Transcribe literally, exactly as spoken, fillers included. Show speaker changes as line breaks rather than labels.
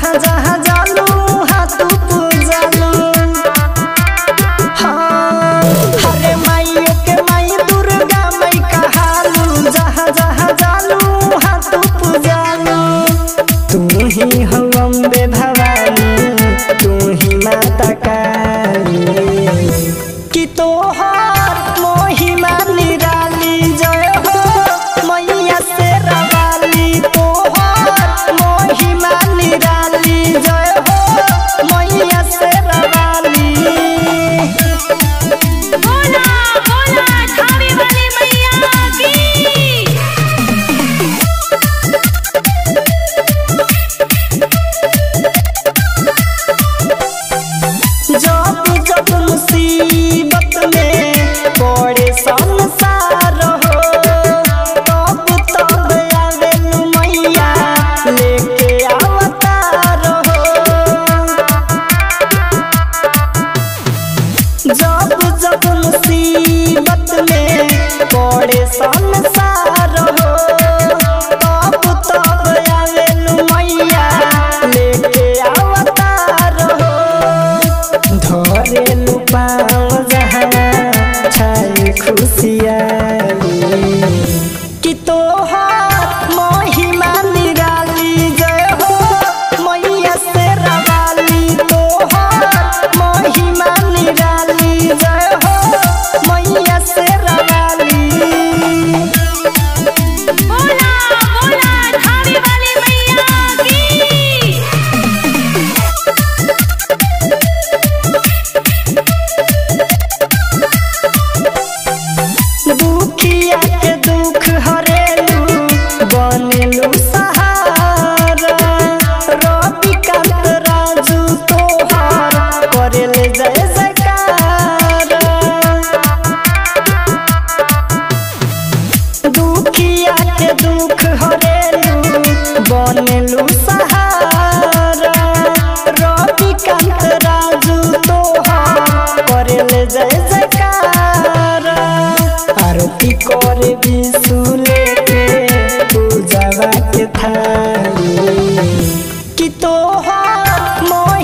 जहाँ जहाँ जालू हाथ पूजालू। हाँ हरे माइयों के माई दुर्गा माई कहालू, जहाँ जहाँ जालू हाथ पूजालू। तू ही हो अम्बे भवानी, तू ही माता काली, कि तोहर महिमा निराली। जय हो मैया शेरा वाली, तोहर महिमा निराली। जय हो मैया शेरा वाली।
बोला बोला थावे वाली मैया की।
जब जब मुसीबत में पड़े संसार हो, तब तब आवेलू मैया लेके अवतार हो। जब जब मुसीबत में पड़े संसार हो, तब तब आवेलू मैया लेके अवतार हो। धरेलू पाँव जहाँ छाई खुशियाली, कि तोहर महिमा निराली। जय हो मैया शेरा वाली, तोहर महिमा निराली। जय हो मैया शेरा वाली।
बोला बोला थावे वाली मैया की।
दुखिया के दुख हरेलू बनेलू सहारा। रविकांत राजू तोहर करेले जय जयकार। दुखिया के दुख हरेलू बनेलू सहारा। रविकांत राजू तोहर करेले जय जयकार। आरती करे बिसुले के पूजावा के थाली, कि तोहर